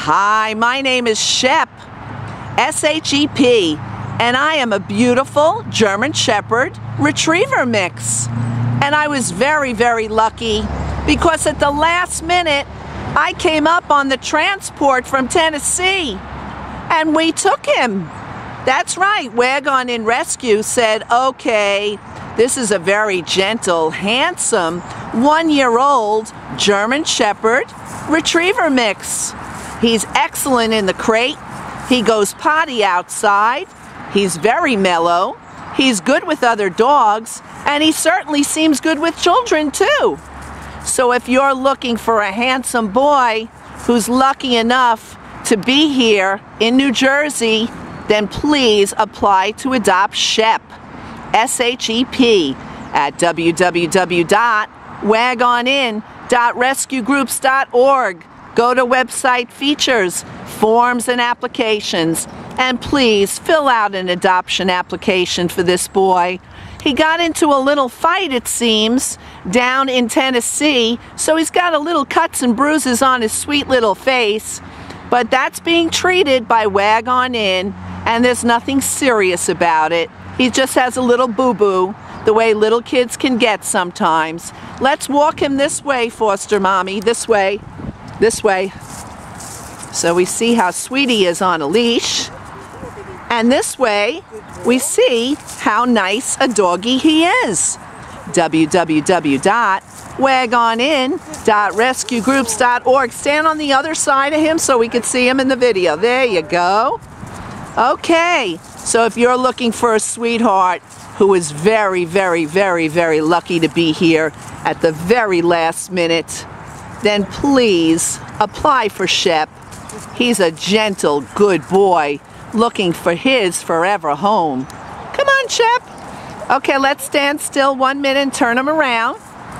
Hi, my name is Shep, S-H-E-P, and I am a beautiful German Shepherd Retriever mix. And I was very, very lucky because at the last minute, I came up on the transport from Tennessee and we took him. That's right, Wagon in Rescue said, okay, this is a very gentle, handsome, 1-year-old German Shepherd Retriever mix. He's excellent in the crate. He goes potty outside. He's very mellow. He's good with other dogs, and he certainly seems good with children too. So if you're looking for a handsome boy who's lucky enough to be here in New Jersey, then please apply to adopt Shep, S-H-E-P, at www.wagonin.rescuegroups.org. Go to website features, forms and applications, and please fill out an adoption application for this boy. He got into a little fight, it seems, down in Tennessee, so he's got a little cuts and bruises on his sweet little face, but that's being treated by Wagon In, and there's nothing serious about it. He just has a little boo-boo, the way little kids can get sometimes. Let's walk him this way, foster mommy, this way. This way. So we see how sweet he is on a leash. And this way, we see how nice a doggy he is. www.wagonin.rescuegroups.org. Stand on the other side of him so we can see him in the video. There you go. Okay, so if you're looking for a sweetheart who is very, very, very, very lucky to be here at the very last minute, then please apply for Shep. He's a gentle, good boy looking for his forever home. Come on, Shep. Okay, let's stand still 1 minute and turn him around.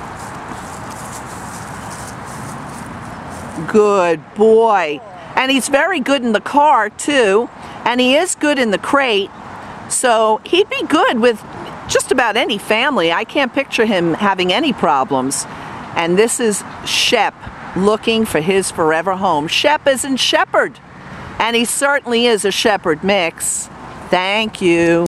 Good boy. And he's very good in the car, too. And he is good in the crate. So he'd be good with just about any family. I can't picture him having any problems. And this is Shep looking for his forever home. Shep is in Shepherd, and he certainly is a Shepherd mix. Thank you.